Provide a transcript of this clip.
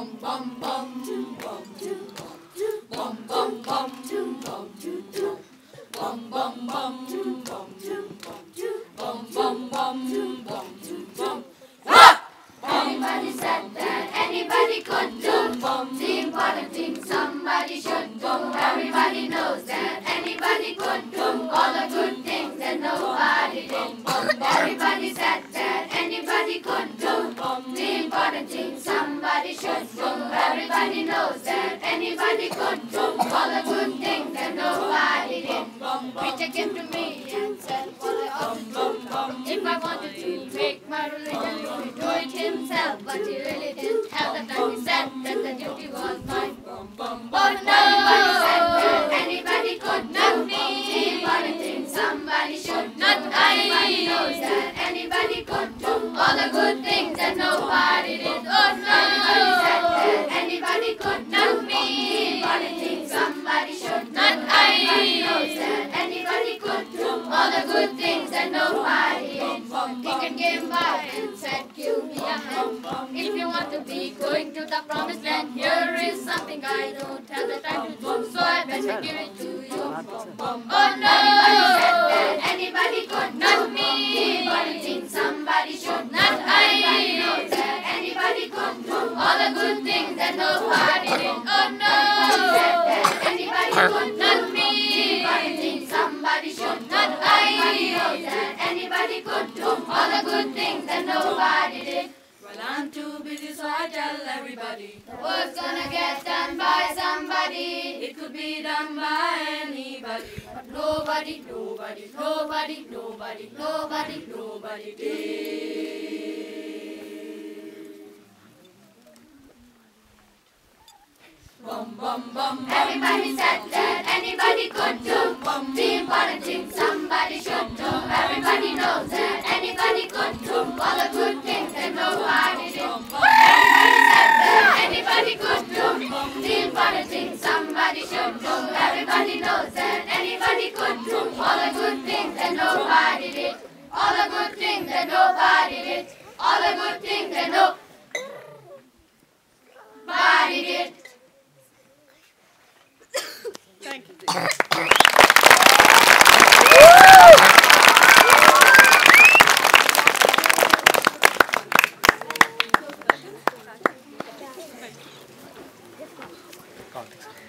Anybody said that anybody could do the important thing somebody should do. Everybody knows that anybody could do all the good things that nobody did. Everybody said that anybody could do the important thing somebody should do. Everybody knows that anybody could do all the good things that nobody did. Preacher came to me and said what I ought to do. If I wanted to make my religion, he would do it himself, but he really didn't have the time. He said that the duty was mine. Oh no! Everybody said that anybody could do the important thing somebody should do. Everybody knows that anybody could do all the good things that nobody did. Oh no! Everybody said that anybody could do the important thing somebody should do. Everybody knows that anybody could do all the good things that nobody did. Deacon came by and said, give me a hand. If you want to be going to the promised land, here is something I don't have the time to do, so I best give it to you. Oh no! Everybody said that anybody could not me. But I think somebody should not. Everybody knows that anybody could do all the good things that nobody did. Oh no! Everybody said that anybody could not me. But I think somebody should not. Everybody knows that anybody could do all the good things that nobody did. Well, I'm too busy, so I tell everybody The work's gonna get done by somebody. it could be done by anybody, But nobody, nobody, nobody, nobody, nobody, nobody did. Bum bum bum. Everybody said that anybody could do the important thing somebody should do. Everybody knows that anybody could do all the good things that nobody did. Everybody said that anybody could do the important thing somebody should do. Everybody knows that anybody could do all the good things that nobody did. All the good things that nobody did. All the good things that nobody did. Thank you. Context.